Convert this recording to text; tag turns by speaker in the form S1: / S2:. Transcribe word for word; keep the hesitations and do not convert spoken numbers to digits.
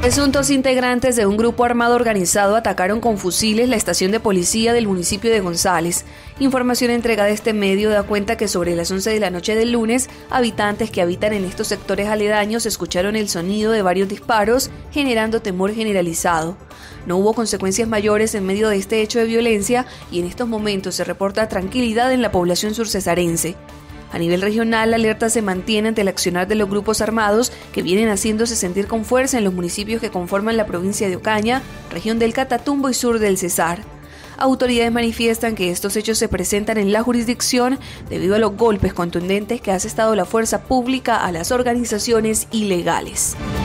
S1: Presuntos integrantes de un grupo armado organizado atacaron con fusiles la estación de policía del municipio de González. Información entregada a este medio da cuenta que sobre las once de la noche del lunes, habitantes que habitan en estos sectores aledaños escucharon el sonido de varios disparos, generando temor generalizado. No hubo consecuencias mayores en medio de este hecho de violencia y en estos momentos se reporta tranquilidad en la población surcesarense. A nivel regional, la alerta se mantiene ante el accionar de los grupos armados que vienen haciéndose sentir con fuerza en los municipios que conforman la provincia de Ocaña, región del Catatumbo y sur del Cesar. Autoridades manifiestan que estos hechos se presentan en la jurisdicción debido a los golpes contundentes que ha asestado la fuerza pública a las organizaciones ilegales.